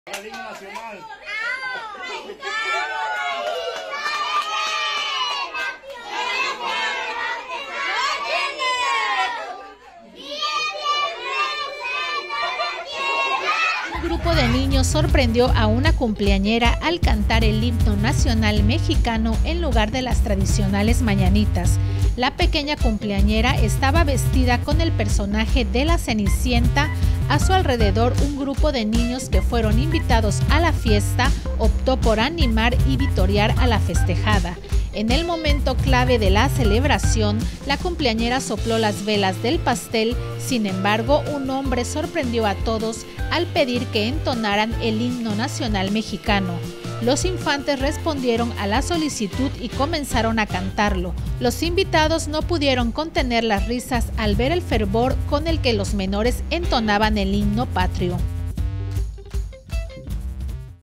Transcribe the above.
El himno nacional. Un grupo de niños sorprendió a una cumpleañera al cantar el himno nacional mexicano en lugar de las tradicionales mañanitas. La pequeña cumpleañera estaba vestida con el personaje de la Cenicienta. A su alrededor, un grupo de niños que fueron invitados a la fiesta optó por animar y vitorear a la festejada. En el momento clave de la celebración, la cumpleañera sopló las velas del pastel. Sin embargo, un hombre sorprendió a todos al pedir que entonaran el himno nacional mexicano. Los infantes respondieron a la solicitud y comenzaron a cantarlo. Los invitados no pudieron contener las risas al ver el fervor con el que los menores entonaban el himno patrio.